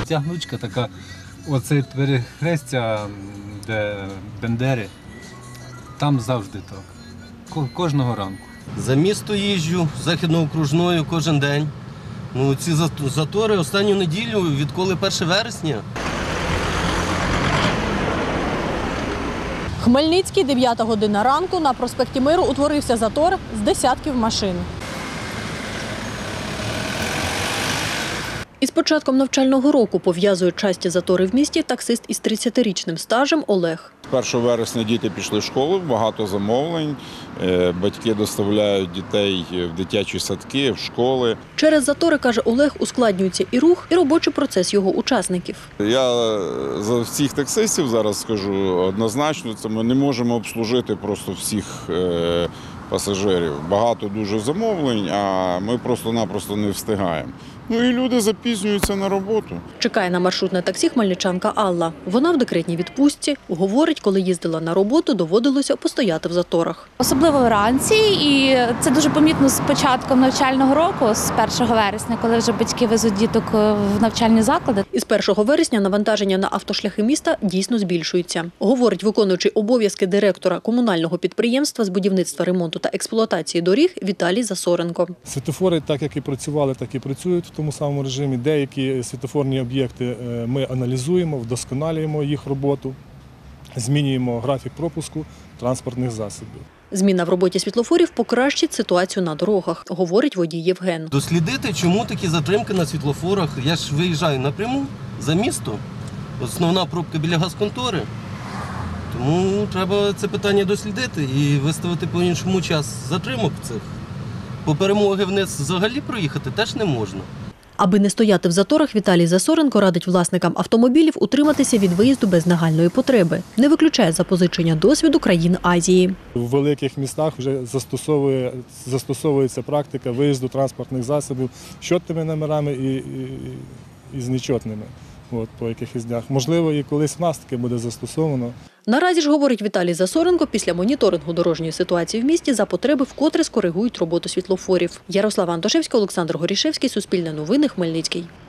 Ця гнучка така, оце перехрестя, де Бендери, там завжди так. Кожного ранку. За місто їжджу, Західно-окружною кожен день. Ну, ці затори останню неділю, відколи 1 вересня. Хмельницький, 9 година ранку, на проспекті Миру утворився затор з десятків машин. Із початком навчального року пов'язують часті затори в місті таксист із 30-річним стажем Олег. З 1 вересня діти пішли в школу, багато замовлень, батьки доставляють дітей в дитячі садки, в школи. Через затори, каже Олег, ускладнюється і рух, і робочий процес його учасників. Я за всіх таксистів зараз скажу однозначно, це ми не можемо обслужити просто всіх пасажирів. Багато дуже замовлень, а ми просто-напросто не встигаємо. Ну і люди запізнюються на роботу. Чекає на маршрутне таксі хмельничанка Алла. Вона в декретній відпустці. Говорить, коли їздила на роботу, доводилося постояти в заторах. Особливо вранці, і це дуже помітно з початком навчального року, з 1 вересня, коли вже батьки везуть діток в навчальні заклади. Із 1 вересня навантаження на автошляхи міста дійсно збільшується. Говорить виконуючий обов'язки директора комунального підприємства з будівництва, ремонту та експлуатації доріг Віталій Засоренко. Світлофори, так як і працювали, так і працюють в тому самому режимі. Деякі світлофорні об'єкти ми аналізуємо, вдосконалюємо їх роботу, змінюємо графік пропуску транспортних засобів. Зміна в роботі світлофорів покращить ситуацію на дорогах, говорить водій Євген. Дослідити, чому такі затримки на світлофорах. Я ж виїжджаю напряму за місто. Основна пробка біля газконтори. Тому треба це питання дослідити і виставити по-іншому час затримок цих. По перемоги вниз взагалі проїхати теж не можна. Аби не стояти в заторах, Віталій Засоренко радить власникам автомобілів утриматися від виїзду без нагальної потреби. Не виключає запозичення досвіду країн Азії. У великих містах вже застосовується практика виїзду транспортних засобів з чотними номерами і з нечотними. По якихось днях. Можливо, і колись в нас таке буде застосовано. Наразі ж, говорить Віталій Засоренко, після моніторингу дорожньої ситуації в місті за потреби вкотре скоригують роботу світлофорів. Ярослава Антошевська, Олександр Горішевський, Суспільне новини, Хмельницький.